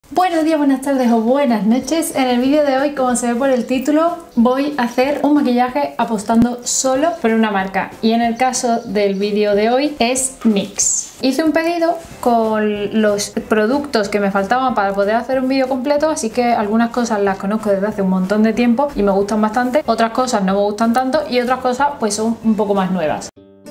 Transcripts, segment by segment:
Buenos días, buenas tardes o buenas noches. En el vídeo de hoy, como se ve por el título, voy a hacer un maquillaje apostando solo por una marca, y en el caso del vídeo de hoy es NYX. Hice un pedido con los productos que me faltaban para poder hacer un vídeo completo, así que algunas cosas las conozco desde hace un montón de tiempo y me gustan bastante, otras cosas no me gustan tanto y otras cosas pues son un poco más nuevas.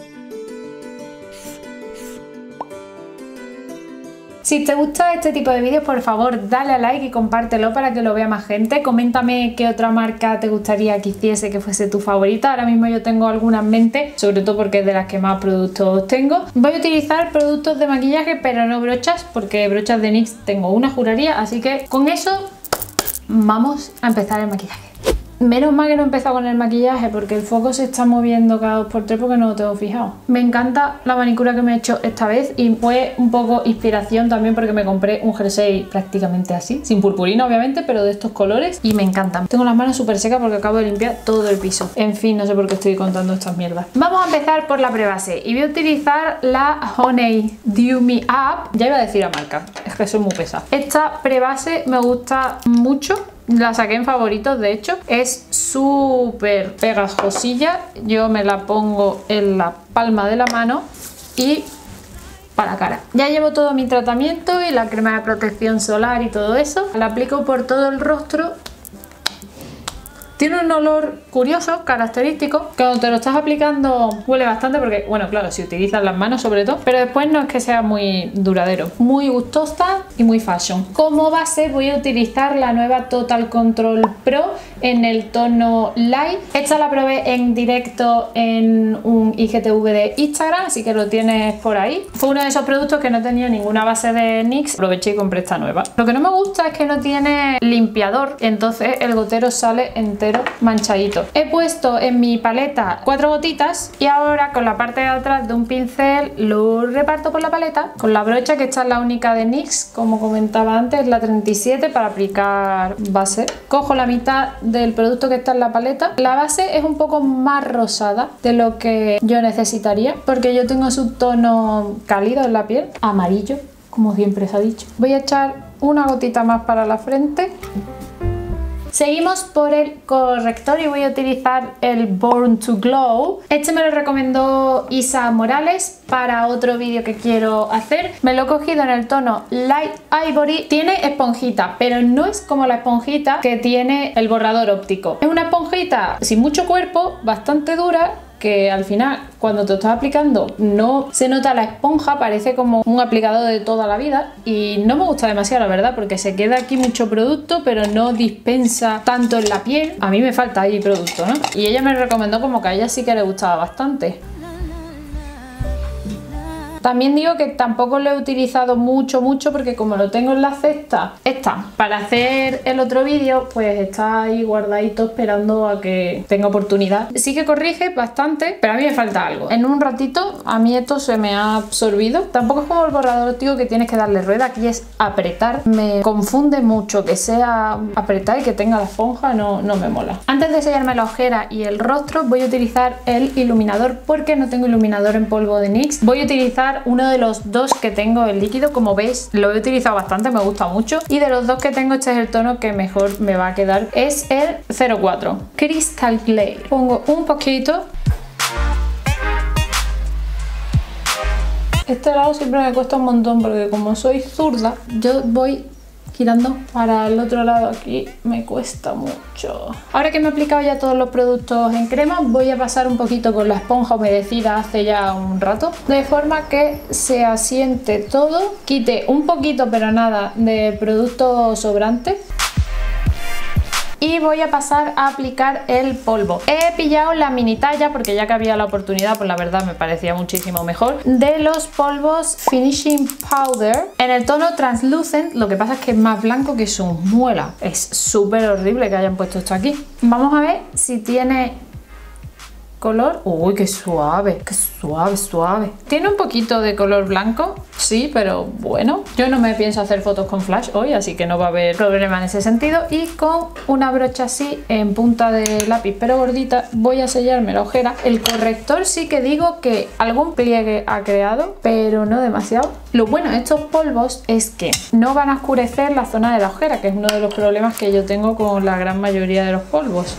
Si te gusta este tipo de vídeos, por favor dale a like y compártelo para que lo vea más gente. Coméntame qué otra marca te gustaría que hiciese que fuese tu favorita. Ahora mismo yo tengo algunas en mente, sobre todo porque es de las que más productos tengo. Voy a utilizar productos de maquillaje, pero no brochas, porque brochas de NYX tengo una juraría, así que con eso vamos a empezar el maquillaje. Menos mal que no he empezado con el maquillaje porque el foco se está moviendo cada 2x3 porque no lo tengo fijado. Me encanta la manicura que me he hecho esta vez y fue un poco inspiración también porque me compré un jersey prácticamente así, sin purpurina obviamente, pero de estos colores y me encantan. Tengo las manos súper secas porque acabo de limpiar todo el piso. En fin, no sé por qué estoy contando estas mierdas. Vamos a empezar por la prebase y voy a utilizar la Honey Dew Me Up. Ya iba a decir la marca, es que soy muy pesada. Esta prebase me gusta mucho. La saqué en favoritos, de hecho. Es súper pegajosilla. Yo me la pongo en la palma de la mano y para la cara. Ya llevo todo mi tratamiento y la crema de protección solar y todo eso. La aplico por todo el rostro. Tiene un olor curioso, característico. Cuando te lo estás aplicando huele bastante porque, bueno, claro, si utilizas las manos sobre todo, pero después no es que sea muy duradero. Muy gustosa y muy fashion. Como base voy a utilizar la nueva Total Control Pro en el tono Light. Esta la probé en directo en un IGTV de Instagram, así que lo tienes por ahí. Fue uno de esos productos que no tenía ninguna base de NYX. Aproveché y compré esta nueva. Lo que no me gusta es que no tiene limpiador, entonces el gotero sale entero manchadito. He puesto en mi paleta 4 gotitas y ahora con la parte de atrás de un pincel lo reparto por la paleta con la brocha, que esta es la única de NYX, como comentaba antes, la 37 para aplicar base. Cojo la mitad del producto que está en la paleta. La base es un poco más rosada de lo que yo necesitaría porque yo tengo subtono cálido en la piel, amarillo, como siempre se ha dicho. Voy a echar una gotita más para la frente. Seguimos por el corrector y voy a utilizar el Born to Glow. Este me lo recomendó Isa Morales para otro vídeo que quiero hacer. Me lo he cogido en el tono Light Ivory. Tiene esponjita, pero no es como la esponjita que tiene el borrador óptico. Es una esponjita sin mucho cuerpo, bastante dura, que al final cuando te estás aplicando no se nota la esponja, parece como un aplicador de toda la vida y no me gusta demasiado, la verdad, porque se queda aquí mucho producto pero no dispensa tanto en la piel. A mí me falta ahí producto, ¿no? Y ella me recomendó como que a ella sí que le gustaba bastante. También digo que tampoco lo he utilizado mucho porque como lo tengo en la cesta esta para hacer el otro vídeo, pues está ahí guardadito esperando a que tenga oportunidad. Sí que corrige bastante, pero a mí me falta algo. En un ratito a mí esto se me ha absorbido. Tampoco es como el borrador óptico que tienes que darle rueda, aquí es apretar. Me confunde mucho que sea apretar y que tenga la esponja, no me mola. Antes de sellarme la ojera y el rostro voy a utilizar el iluminador porque no tengo iluminador en polvo de NYX. Voy a utilizar uno de los dos que tengo, el líquido, como veis lo he utilizado bastante, me gusta mucho, y de los dos que tengo este es el tono que mejor me va a quedar, es el 04 Crystal Glare. Pongo un poquito. Este lado siempre me cuesta un montón porque como soy zurda yo voy girando para el otro lado, aquí me cuesta mucho. Ahora que me he aplicado ya todos los productos en crema, voy a pasar un poquito con la esponja humedecida hace ya un rato, de forma que se asiente todo, quite un poquito pero nada de producto sobrante. Y voy a pasar a aplicar el polvo. He pillado la mini talla porque ya que había la oportunidad, pues la verdad me parecía muchísimo mejor, de los polvos Finishing Powder en el tono Translucent. Lo que pasa es que es más blanco que su muela. Es súper horrible que hayan puesto esto aquí. Vamos a ver si tiene color. Uy, qué suave, suave. Tiene un poquito de color blanco, sí, pero bueno, yo no me pienso hacer fotos con flash hoy, así que no va a haber problema en ese sentido. Y con una brocha así en punta de lápiz pero gordita voy a sellarme la ojera. El corrector sí que digo que algún pliegue ha creado, pero no demasiado. Lo bueno de estos polvos es que no van a oscurecer la zona de la ojera, que es uno de los problemas que yo tengo con la gran mayoría de los polvos.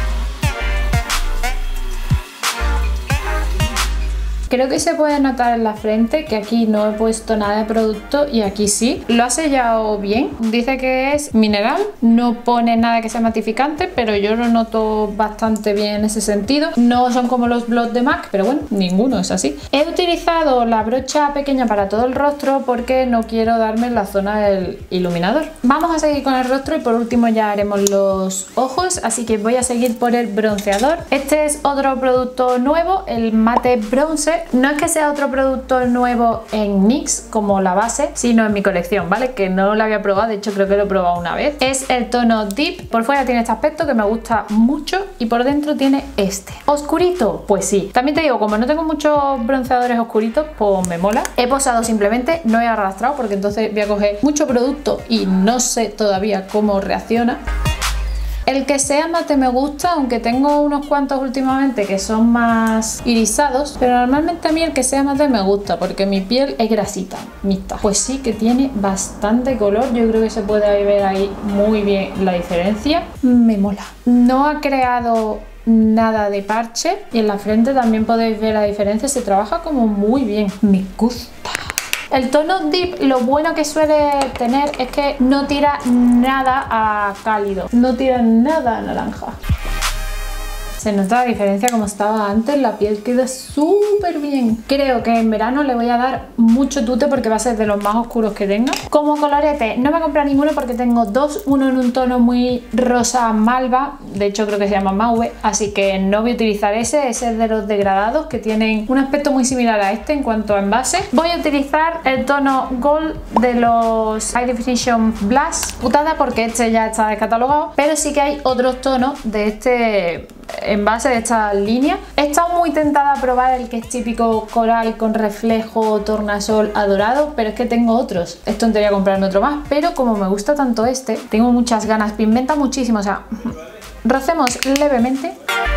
Creo que se puede notar en la frente que aquí no he puesto nada de producto y aquí sí. Lo ha sellado bien. Dice que es mineral, no pone nada que sea matificante, pero yo lo noto bastante bien en ese sentido. No son como los Blot de MAC, pero bueno, ninguno es así. He utilizado la brocha pequeña para todo el rostro porque no quiero darme en la zona del iluminador. Vamos a seguir con el rostro y por último ya haremos los ojos, así que voy a seguir por el bronceador. Este es otro producto nuevo, el Mate Bronzer. No es que sea otro producto nuevo en NYX como la base, sino en mi colección, ¿vale? Que no lo había probado, de hecho creo que lo he probado una vez. Es el tono Deep, por fuera tiene este aspecto que me gusta mucho y por dentro tiene este. ¿Oscurito? Pues sí. También te digo, como no tengo muchos bronceadores oscuritos, pues me mola. He posado simplemente, no he arrastrado porque entonces voy a coger mucho producto y no sé todavía cómo reacciona. El que sea mate me gusta, aunque tengo unos cuantos últimamente que son más irisados, pero normalmente a mí el que sea mate me gusta porque mi piel es grasita, mixta. Pues sí que tiene bastante color, yo creo que se puede ver ahí muy bien la diferencia. Me mola. No ha creado nada de parche y en la frente también podéis ver la diferencia, se trabaja como muy bien. Me gusta. El tono Deep lo bueno que suele tener es que no tira nada a cálido, no tira nada a naranja. Se nota la diferencia como estaba antes, la piel queda súper bien. Creo que en verano le voy a dar mucho tute porque va a ser de los más oscuros que tenga. Como colorete no me he comprado ninguno porque tengo dos, uno en un tono muy rosa malva, de hecho creo que se llama Mauve, así que no voy a utilizar ese es de los degradados que tienen un aspecto muy similar a este en cuanto a envase. Voy a utilizar el tono Gold de los High Definition Blush, putada porque este ya está descatalogado, pero sí que hay otros tonos de este envase, de esta línea. He estado muy tentada a probar el que es típico coral con reflejo tornasol adorado, pero es que tengo otros. Esto en teoría comprarme otro más, pero como me gusta tanto este, tengo muchas ganas. Pigmenta muchísimo, o sea, rocemos levemente.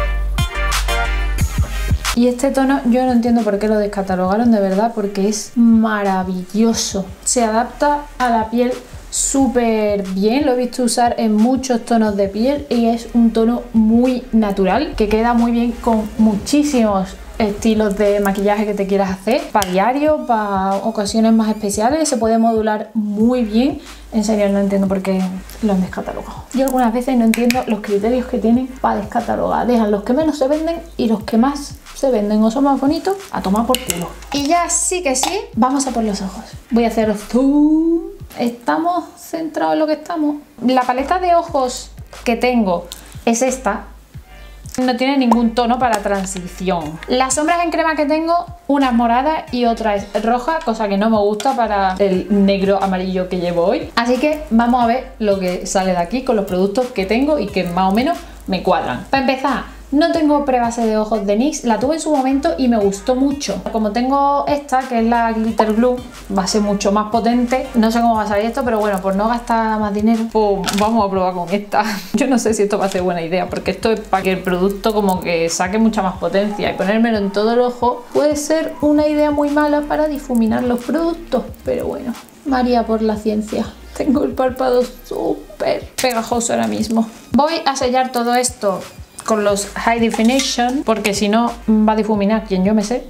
Y este tono yo no entiendo por qué lo descatalogaron de verdad, porque es maravilloso. Se adapta a la piel súper bien, lo he visto usar en muchos tonos de piel y es un tono muy natural que queda muy bien con muchísimos estilos de maquillaje que te quieras hacer, para diario, para ocasiones más especiales, se puede modular muy bien. En serio no entiendo por qué lo han descatalogado. Yo algunas veces no entiendo los criterios que tienen para descatalogar, dejan los que menos se venden y los que más se venden o son más bonitos a tomar por culo. Y ya sí que sí, vamos a por los ojos. Voy a hacer zoom. ¿Estamos centrados en lo que estamos? La paleta de ojos que tengo es esta. No tiene ningún tono para transición. Las sombras en crema que tengo, una es morada y otra es roja, cosa que no me gusta para el negro amarillo que llevo hoy. Así que vamos a ver lo que sale de aquí con los productos que tengo y que más o menos me cuadran. Para empezar, no tengo prebase de ojos de NYX, la tuve en su momento y me gustó mucho. Como tengo esta, que es la Glitter Glue, va a ser mucho más potente. No sé cómo va a salir esto, pero bueno, por no gastar más dinero, pues vamos a probar con esta. Yo no sé si esto va a ser buena idea, porque esto es para que el producto como que saque mucha más potencia. Y ponérmelo en todo el ojo puede ser una idea muy mala para difuminar los productos. Pero bueno, María por la ciencia. Tengo el párpado súper pegajoso ahora mismo. Voy a sellar todo esto con los High Definition, porque si no va a difuminar quien yo me sé.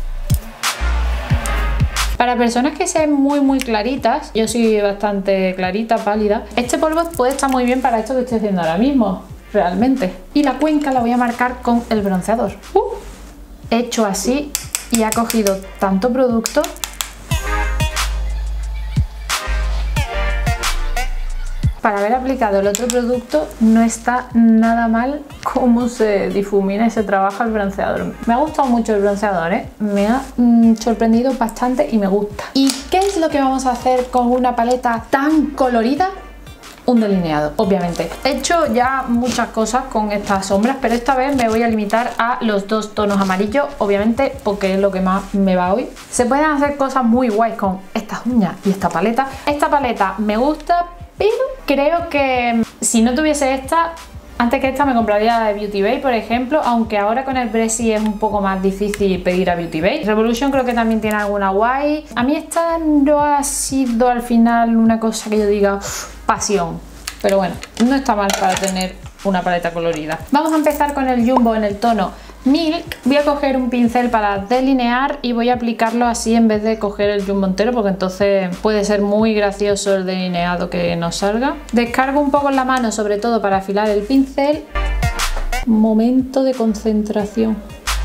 Para personas que sean muy claritas, yo soy bastante clarita, pálida, este polvo puede estar muy bien para esto que estoy haciendo ahora mismo, realmente. Y la cuenca la voy a marcar con el bronceador. He hecho así y ha cogido tanto producto. Para haber aplicado el otro producto no está nada mal cómo se difumina y se trabaja el bronceador. Me ha gustado mucho el bronceador, ¿eh? Me ha sorprendido bastante y me gusta. ¿Y qué es lo que vamos a hacer con una paleta tan colorida? un delineado, obviamente. He hecho ya muchas cosas con estas sombras, pero esta vez me voy a limitar a los dos tonos amarillos, obviamente, porque es lo que más me va hoy. Se pueden hacer cosas muy guays con estas uñas y esta paleta. Esta paleta me gusta, pero creo que si no tuviese esta, antes que esta me compraría la de Beauty Bay, por ejemplo, aunque ahora con el Pressy es un poco más difícil pedir a Beauty Bay. Revolution creo que también tiene alguna guay. A mí esta no ha sido al final una cosa que yo diga pasión, pero bueno, no está mal para tener una paleta colorida. Vamos a empezar con el Jumbo en el tono Milk. Voy a coger un pincel para delinear y voy a aplicarlo así en vez de coger el Jumbo entero, porque entonces puede ser muy gracioso el delineado que nos salga. Descargo un poco en la mano, sobre todo para afilar el pincel. Momento de concentración.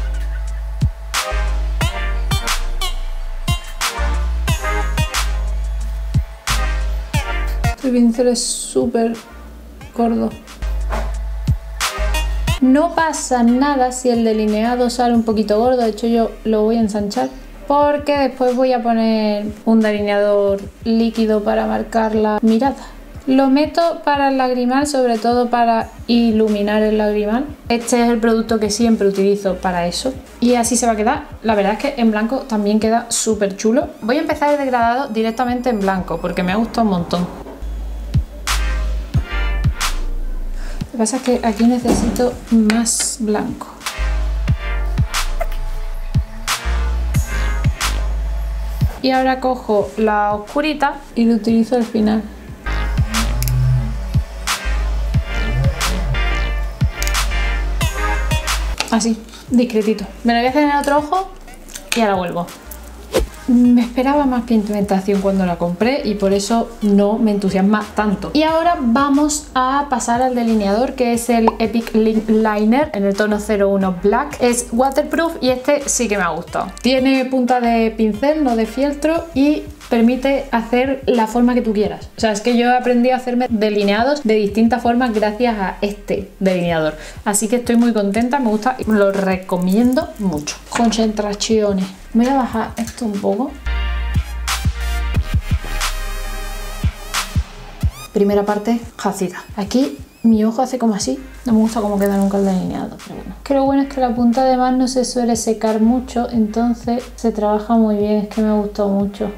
Este pincel es súper gordo. No pasa nada si el delineado sale un poquito gordo, de hecho yo lo voy a ensanchar porque después voy a poner un delineador líquido para marcar la mirada. Lo meto para el lagrimal, sobre todo para iluminar el lagrimal. Este es el producto que siempre utilizo para eso y así se va a quedar. La verdad es que en blanco también queda súper chulo. Voy a empezar el degradado directamente en blanco porque me ha gustado un montón. Lo que pasa es que aquí necesito más blanco. Y ahora cojo la oscurita y lo utilizo al final. Así, discretito. Me lo voy a hacer en el otro ojo y ahora vuelvo. Me esperaba más pigmentación cuando la compré y por eso no me entusiasma tanto. Y ahora vamos a pasar al delineador, que es el Epic Liner en el tono 01 Black. Es waterproof y este sí que me ha gustado. Tiene punta de pincel, no de fieltro, y permite hacer la forma que tú quieras. O sea, es que yo he aprendido a hacerme delineados de distintas formas gracias a este delineador. Así que estoy muy contenta, me gusta y lo recomiendo mucho. Concentraciones. Voy a bajar esto un poco. Primera parte, jacida. Aquí mi ojo hace como así. No me gusta cómo queda nunca el delineado, pero bueno. Que lo bueno es que la punta además no se suele secar mucho, entonces se trabaja muy bien. Es que me ha gustado mucho.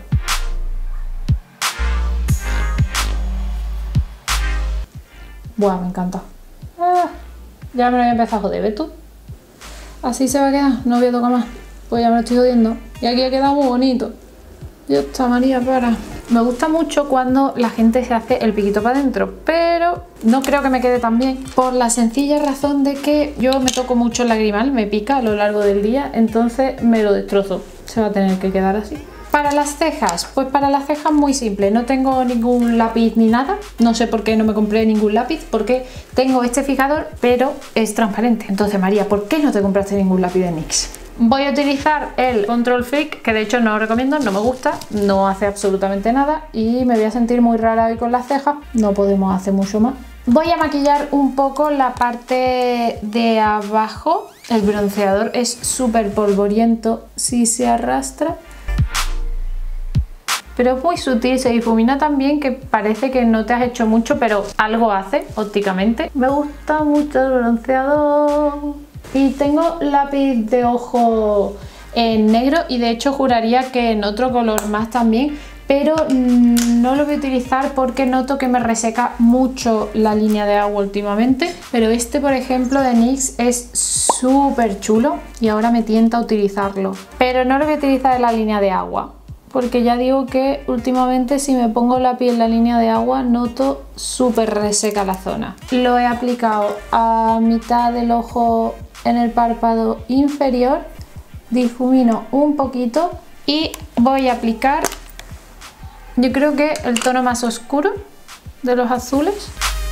Buah, me encanta. Ya me lo voy a empezar a joder, ¿ves tú? Así se va a quedar, no voy a tocar más. Pues ya me lo estoy jodiendo. Y aquí ha quedado muy bonito. Dios está, María, para. Me gusta mucho cuando la gente se hace el piquito para adentro, pero no creo que me quede tan bien. Por la sencilla razón de que yo me toco mucho el lagrimal, me pica a lo largo del día, entonces me lo destrozo. Se va a tener que quedar así. Para las cejas, pues para las cejas muy simple, no tengo ningún lápiz ni nada, no sé por qué no me compré ningún lápiz, porque tengo este fijador, pero es transparente. Entonces, María, ¿por qué no te compraste ningún lápiz de NYX? Voy a utilizar el Control Freak, que de hecho no lo recomiendo, no me gusta, no hace absolutamente nada y me voy a sentir muy rara hoy con las cejas, no podemos hacer mucho más. Voy a maquillar un poco la parte de abajo, el bronceador es súper polvoriento si se arrastra. Pero es muy sutil, se difumina también, que parece que no te has hecho mucho, pero algo hace ópticamente. Me gusta mucho el bronceador. Y tengo lápiz de ojo en negro y de hecho juraría que en otro color más también, pero no lo voy a utilizar porque noto que me reseca mucho la línea de agua últimamente. Pero este, por ejemplo, de NYX es súper chulo y ahora me tienta utilizarlo. Pero no lo voy a utilizar en la línea de agua, porque ya digo que últimamente si me pongo lápiz en la línea de agua noto súper reseca la zona. Lo he aplicado a mitad del ojo en el párpado inferior, difumino un poquito y voy a aplicar, yo creo que el tono más oscuro de los azules.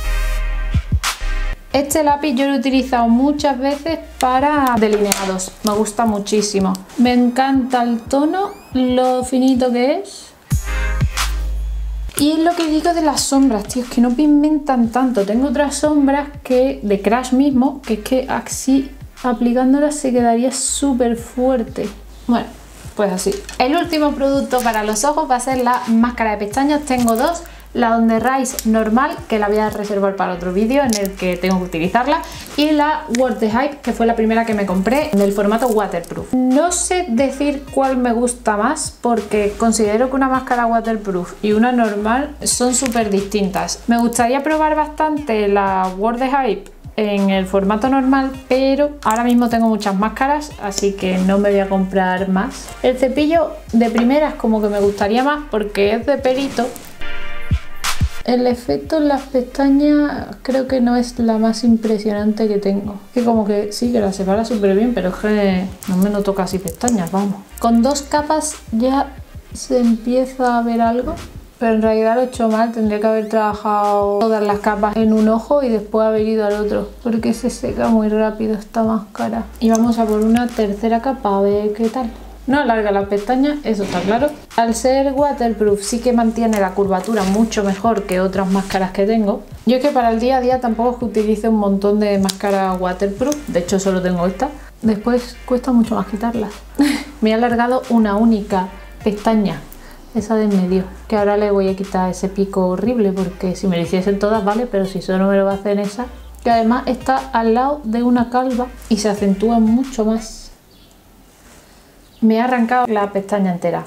Este lápiz yo lo he utilizado muchas veces para delineados, me gusta muchísimo. Me encanta el tono, lo finito que es. Y es lo que digo de las sombras, tío, es que no pigmentan tanto. Tengo otras sombras que de Crash mismo, que es que así aplicándolas se quedaría súper fuerte. Bueno, pues así. El último producto para los ojos va a ser la máscara de pestañas. Tengo dos. la On The Rise normal, que la voy a reservar para otro vídeo en el que tengo que utilizarla, y la Worth the Hype, que fue la primera que me compré en el formato waterproof. No sé decir cuál me gusta más porque considero que una máscara waterproof y una normal son súper distintas. Me gustaría probar bastante la Worth the Hype en el formato normal, pero ahora mismo tengo muchas máscaras, así que no me voy a comprar más. El cepillo de primeras como que me gustaría más porque es de pelito. El efecto en las pestañas creo que no es la más impresionante que tengo. Que como que sí, que la separa súper bien, pero es que no me noto casi pestañas, vamos. Con 2 capas ya se empieza a ver algo. Pero en realidad lo he hecho mal, tendría que haber trabajado todas las capas en un ojo y después haber ido al otro, porque se seca muy rápido esta máscara. Y vamos a por una tercera capa a ver qué tal. No alarga las pestañas, eso está claro. Al ser waterproof sí que mantiene la curvatura mucho mejor que otras máscaras que tengo. Yo es que para el día a día tampoco es que utilice un montón de máscaras waterproof, de hecho solo tengo esta. Después cuesta mucho más quitarlas. Me he alargado una única pestaña, esa de en medio, que ahora le voy a quitar ese pico horrible porque si me lo hiciesen todas vale, pero si solo me lo va a hacer esa, que además está al lado de una calva y se acentúa mucho más. Me he arrancado la pestaña entera,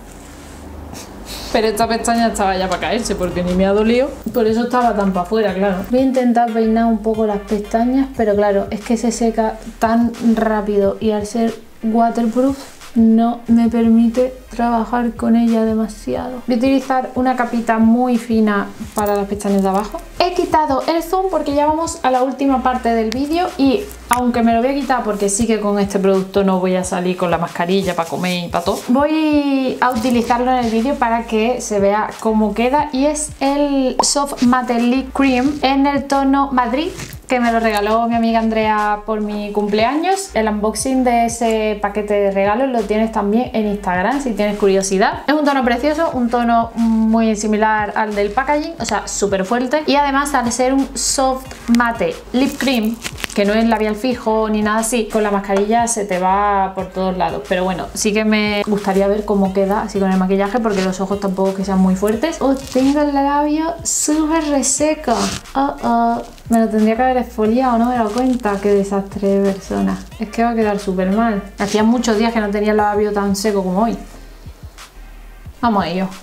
pero esta pestaña estaba ya para caerse porque ni me ha dolido, por eso estaba tan para afuera, claro. Voy a intentar peinar un poco las pestañas, pero claro, es que se seca tan rápido y al ser waterproof no me permite trabajar con ella demasiado. Voy a utilizar una capita muy fina para las pestañas de abajo. He quitado el zoom porque ya vamos a la última parte del vídeo y aunque me lo voy a quitar porque sí que con este producto no voy a salir con la mascarilla para comer y para todo, voy a utilizarlo en el vídeo para que se vea cómo queda, y es el Soft Matte Lip Cream en el tono Madrid, que me lo regaló mi amiga Andrea por mi cumpleaños. El unboxing de ese paquete de regalos lo tienes también en Instagram si tienes curiosidad. Es un tono precioso, un tono muy similar al del packaging, o sea, súper fuerte, y además al ser un Soft Matte Lip Cream, que no es labial fijo ni nada así, con la mascarilla se te va por todos lados. Pero bueno, sí que me gustaría ver cómo queda así con el maquillaje, porque los ojos tampoco que sean muy fuertes. Oh, tengo el labio súper reseco. Me lo tendría que haber exfoliado, no me he dado cuenta. Qué desastre de persona. Es que va a quedar súper mal. Hacía muchos días que no tenía el labio tan seco como hoy. Vamos a ello.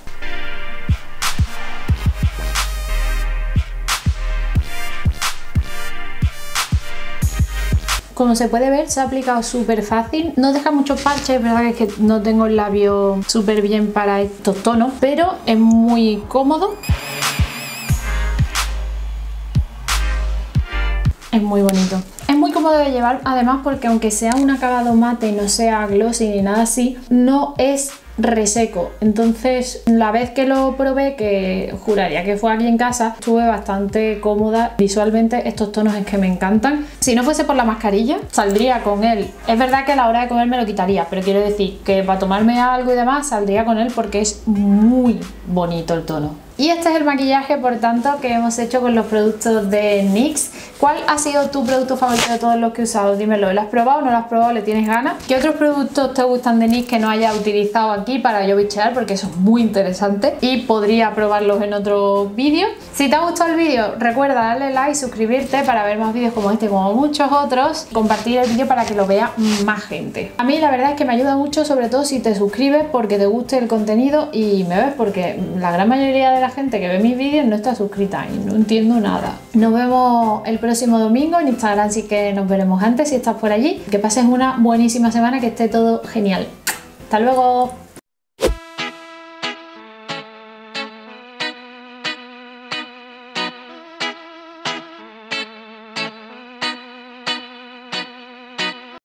Como se puede ver, se ha aplicado súper fácil, no deja muchos parches, es verdad que no tengo el labio súper bien para estos tonos, pero es muy cómodo. Es muy bonito. Es muy cómodo de llevar, además, porque aunque sea un acabado mate y no sea glossy ni nada así, no es reseco. Entonces, la vez que lo probé, que juraría que fue aquí en casa, estuve bastante cómoda. Visualmente estos tonos es que me encantan. Si no fuese por la mascarilla, saldría con él. Es verdad que a la hora de comer me lo quitaría, pero quiero decir que para tomarme algo y demás saldría con él porque es muy bonito el tono. Y este es el maquillaje, por tanto, que hemos hecho con los productos de NYX. ¿Cuál ha sido tu producto favorito de todos los que he usado? Dímelo, ¿lo has probado? ¿No lo has probado? ¿Le tienes ganas? ¿Qué otros productos te gustan de NYX que no haya utilizado aquí para yo bichear? Porque eso es muy interesante y podría probarlos en otro vídeo. Si te ha gustado el vídeo, recuerda darle like, suscribirte para ver más vídeos como este, como muchos otros, compartir el vídeo para que lo vea más gente. A mí la verdad es que me ayuda mucho, sobre todo si te suscribes porque te guste el contenido y me ves, porque la gran mayoría de la gente que ve mis vídeos no está suscrita y no entiendo nada. Nos vemos el próximo domingo en Instagram, sí que nos veremos antes si estás por allí. Que pases una buenísima semana, que esté todo genial. Hasta luego.